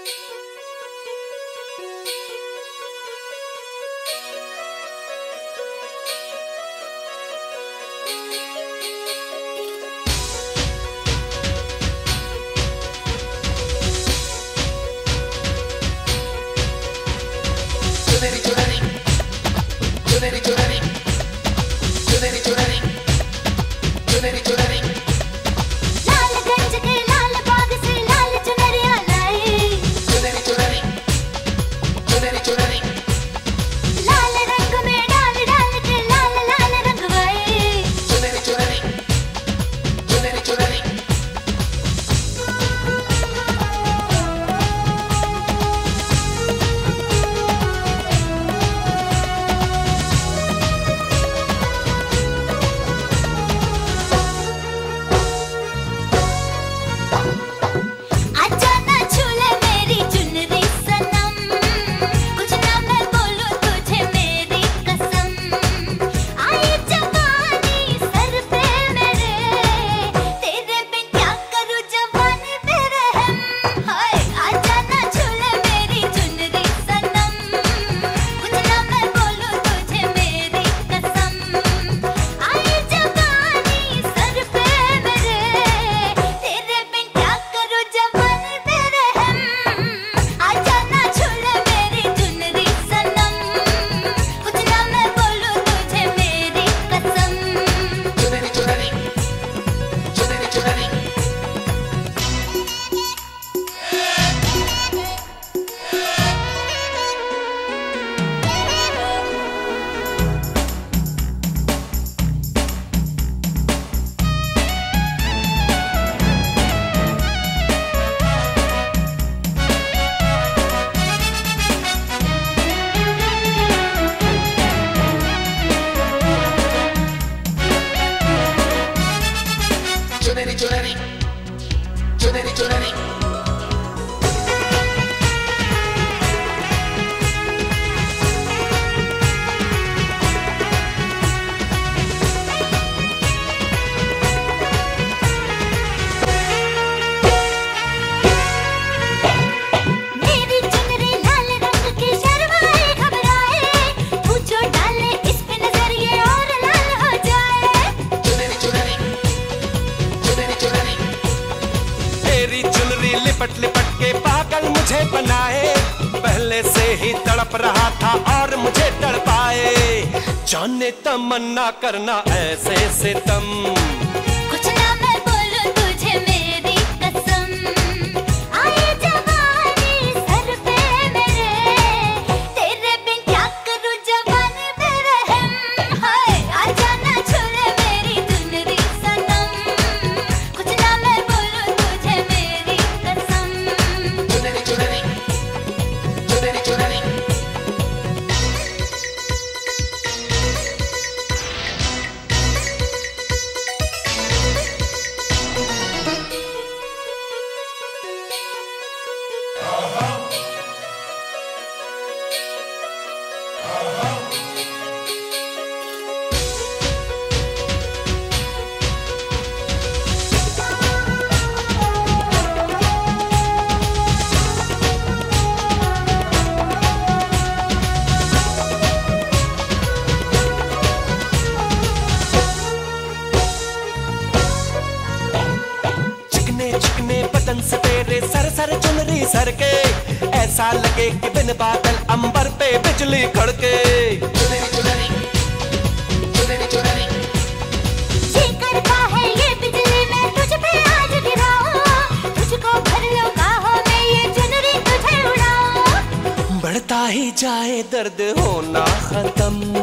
जाने तमन्ना करना ऐसे सितम, कुछ ना मैं बोलूं तुझे मेरी कसम। आए जवानी सर पे मेरे, तेरे बिन क्या करूं जवानी मेरे हम। हाय आजा ना छोड़े मेरी चुनरी सनम, कुछ ना मैं बोलूं तुझे मेरी कसम। चुनरी चुनरी चुनरी चुनरी से तेरे सर सर चुनरी सर के, ऐसा लगे कि बिन बादल अंबर पे बिजली कड़के। चुनरी चुनरी चुनरी चुनरी ये करता है ये बिजली मैं तुझ पे आज गिराऊं, तुझको भर लो बाहों में ये चुनरी तुझे उड़ाऊं। बढ़ता ही जाए दर्द होना खत्म,